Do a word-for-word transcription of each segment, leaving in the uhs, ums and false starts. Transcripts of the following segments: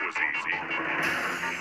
was easy.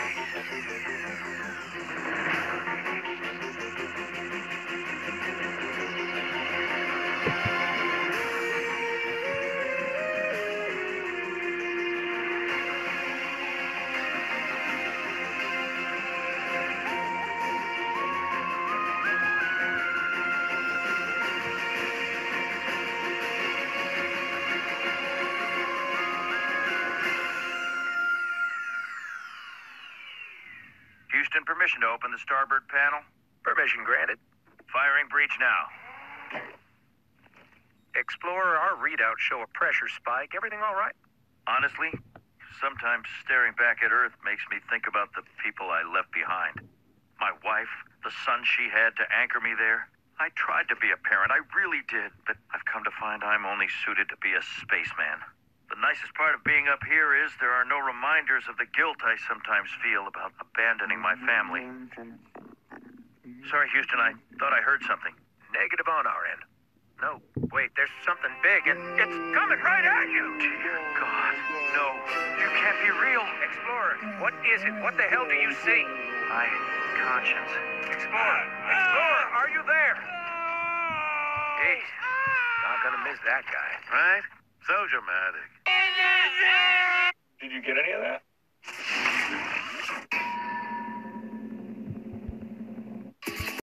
Houston, permission to open the starboard panel? Permission granted. Firing breach now. Explorer, our readouts show a pressure spike. Everything all right? Honestly, sometimes staring back at Earth makes me think about the people I left behind. My wife, the son she had to anchor me there. I tried to be a parent, I really did, but I've come to find I'm only suited to be a spaceman. The nicest part of being up here is there are no reminders of the guilt I sometimes feel about abandoning my family. Sorry, Houston, I thought I heard something. Negative on our end. No, wait, there's something big and it's coming right at you! Dear God, no, you can't be real. Explorer, what is it? What the hell do you see? My conscience. Explorer, Explorer, are you there? Hey, not gonna miss that guy. Right? So dramatic. Did you get any of that?